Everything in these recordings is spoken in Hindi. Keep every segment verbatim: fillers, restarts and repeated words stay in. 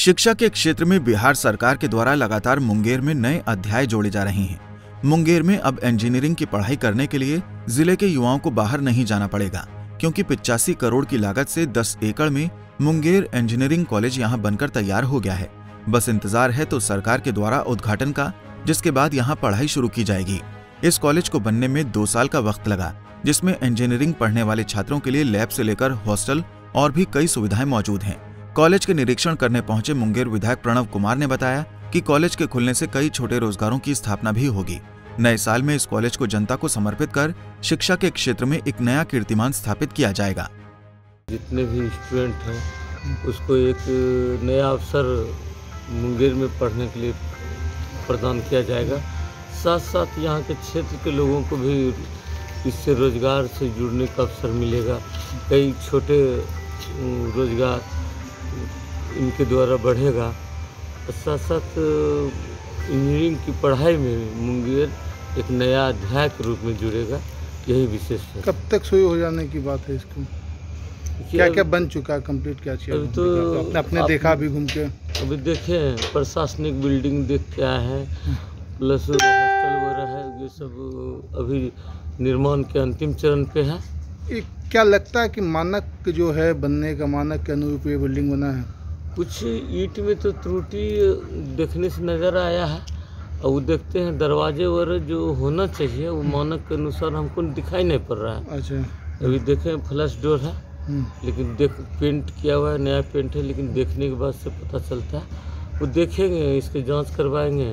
शिक्षा के क्षेत्र में बिहार सरकार के द्वारा लगातार मुंगेर में नए अध्याय जोड़े जा रहे हैं। मुंगेर में अब इंजीनियरिंग की पढ़ाई करने के लिए जिले के युवाओं को बाहर नहीं जाना पड़ेगा, क्योंकि पिचासी करोड़ की लागत से दस एकड़ में मुंगेर इंजीनियरिंग कॉलेज यहां बनकर तैयार हो गया है। बस इंतजार है तो सरकार के द्वारा उद्घाटन का, जिसके बाद यहां पढ़ाई शुरू की जाएगी। इस कॉलेज को बनने में दो साल का वक्त लगा, जिसमें इंजीनियरिंग पढ़ने वाले छात्रों के लिए लैब से लेकर हॉस्टल और भी कई सुविधाएं मौजूद हैं। कॉलेज के निरीक्षण करने पहुंचे मुंगेर विधायक प्रणव कुमार ने बताया कि कॉलेज के खुलने से कई छोटे रोजगारों की स्थापना भी होगी। नए साल में इस कॉलेज को जनता को समर्पित कर शिक्षा के क्षेत्र में एक नया कीर्तिमान स्थापित किया जाएगा। जितने भी स्टूडेंट हैं उसको एक नया अवसर मुंगेर में पढ़ने के लिए प्रदान किया जाएगा। साथ साथ यहाँ के क्षेत्र के लोगों को भी इससे रोजगार से जुड़ने का अवसर मिलेगा। कई छोटे रोजगार इनके द्वारा बढ़ेगा। साथ साथ इंजीनियरिंग की पढ़ाई में मुंगेर एक नया अध्याय के रूप में जुड़ेगा, यही विशेष है। कब तक शुरू हो जाने की बात है इसको? क्या क्या बन चुका है, कंप्लीट क्या चाहिए? अभी तो आपने अपने देखा अभी घूम के? अभी देखे प्रशासनिक बिल्डिंग देख के आए हैं, प्लस हॉस्टल वगैरह है, ये सब अभी निर्माण के अंतिम चरण पे है। क्या लगता है कि मानक जो है बनने का, मानक के अनुरूप ये बिल्डिंग बना है? कुछ ईंट में तो त्रुटि देखने से नज़र आया है, और वो देखते हैं दरवाजे वगैरह जो होना चाहिए वो मानक के अनुसार हमको दिखाई नहीं पड़ रहा है। अच्छा, अभी देखें फ्लश डोर है, लेकिन देख पेंट किया हुआ है, नया पेंट है, लेकिन देखने के बाद से पता चलता है। वो देखेंगे, इसकी जांच करवाएंगे।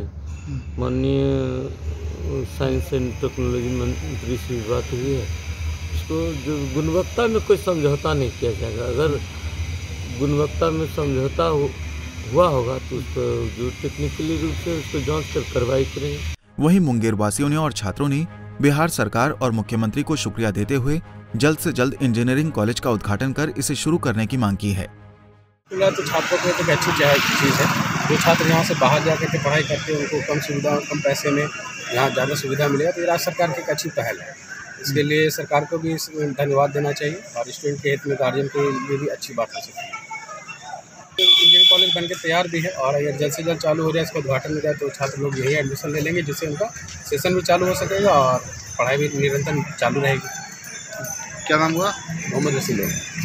माननीय साइंस एंड टेक्नोलॉजी मंत्री से बात हुई है, इसको जो गुणवत्ता में कोई समझौता नहीं किया जाएगा। अगर गुणवत्ता में समझौता हो, हुआ होगा तो उसको जो टेक्निकली रूप से उसको जांच कर कार्रवाई करेंगे। वहीं मुंगेर वासियों ने और छात्रों ने बिहार सरकार और मुख्यमंत्री को शुक्रिया देते हुए जल्द से जल्द इंजीनियरिंग कॉलेज का उद्घाटन कर इसे शुरू करने की मांग की है। तो छात्रों को एक अच्छी चीज़ है। जो छात्र यहाँ से बाहर जाकर के पढ़ाई करते हैं उनको कम सुविधा, कम पैसे में यहाँ ज़्यादा सुविधा मिलेगा, तो ये राज्य सरकार की एक अच्छी पहल है। इसके लिए सरकार को भी धन्यवाद देना चाहिए और स्टूडेंट के हित में गार्जियन के लिए भी अच्छी बात हो सकती है। इंजीनियरिंग कॉलेज बनकर तैयार भी है और अगर जल्द से जल्द चालू हो जाए, इसका उद्घाटन हो जाए, तो छात्र लोग यही एडमिशन ले लेंगे, जिससे उनका सेशन भी चालू हो सकेगा और पढ़ाई भी निरंतर चालू रहेगी। क्या नाम हुआ? मोहम्मद रसील।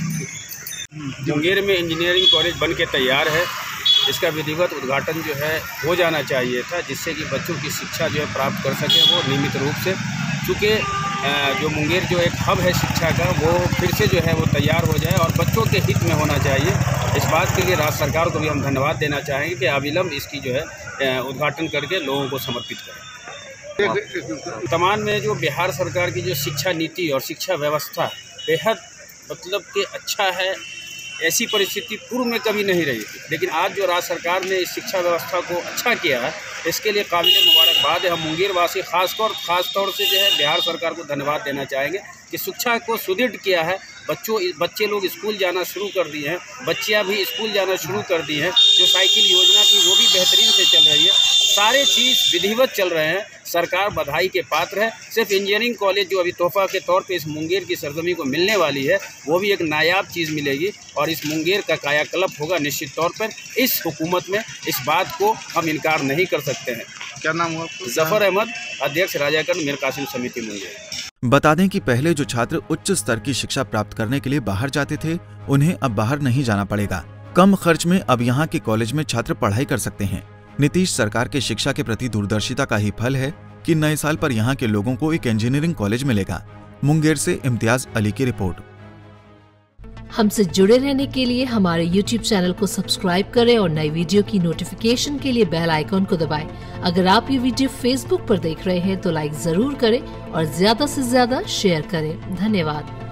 मुंगेर में इंजीनियरिंग कॉलेज बन के तैयार है। इसका विधिवत उद्घाटन जो है हो जाना चाहिए था, जिससे कि बच्चों की शिक्षा जो है प्राप्त कर सकें वो नियमित रूप से। चूँकि जो मुंगेर जो एक हब है शिक्षा का, वो फिर से जो है वो तैयार हो जाए और बच्चों के हित में होना चाहिए। इस बात के लिए राज्य सरकार को भी हम धन्यवाद देना चाहेंगे कि अविलंब इसकी जो है उद्घाटन करके लोगों को समर्पित करें। वर्तमान में जो बिहार सरकार की जो शिक्षा नीति और शिक्षा व्यवस्था बेहद मतलब कि अच्छा है, ऐसी परिस्थिति पूर्व में कभी नहीं रही थी। लेकिन आज जो राज्य सरकार ने इस शिक्षा व्यवस्था को अच्छा किया है, इसके लिए काबिल मुबारकबाद है। हम मुंगेर वासी खासतौर खास तौर से जो है बिहार सरकार को धन्यवाद देना चाहेंगे कि शिक्षा को सुदृढ़ किया है। बच्चों बच्चे लोग स्कूल जाना शुरू कर दिए हैं, बच्चियां भी स्कूल जाना शुरू कर दी हैं। जो साइकिल योजना थी वो भी बेहतरीन से चल रही है। सारे चीज़ विधिवत चल रहे हैं। सरकार बधाई के पात्र है। सिर्फ इंजीनियरिंग कॉलेज जो अभी तोहफा के तौर पे इस मुंगेर की सरजमी को मिलने वाली है, वो भी एक नायाब चीज़ मिलेगी और इस मुंगेर का कायाकल्प होगा निश्चित तौर पर। इस हुकूमत में इस बात को हम इनकार नहीं कर सकते हैं। क्या नाम हुआ? जफर अहमद, अध्यक्ष राजाकरण मीर कासिम समिति मुंगेर। बता दें कि पहले जो छात्र उच्च स्तर की शिक्षा प्राप्त करने के लिए बाहर जाते थे, उन्हें अब बाहर नहीं जाना पड़ेगा। कम खर्च में अब यहाँ के कॉलेज में छात्र पढ़ाई कर सकते हैं। नीतीश सरकार के शिक्षा के प्रति दूरदर्शिता का ही फल है कि नए साल पर यहाँ के लोगों को एक इंजीनियरिंग कॉलेज मिलेगा। मुंगेर से इम्तियाज अली की रिपोर्ट। हमसे जुड़े रहने के लिए हमारे यूट्यूब चैनल को सब्सक्राइब करें और नई वीडियो की नोटिफिकेशन के लिए बेल आइकॉन को दबाएं। अगर आप ये वीडियो फेसबुक पर देख रहे हैं तो लाइक जरूर करें और ज्यादा से ज्यादा शेयर करें। धन्यवाद।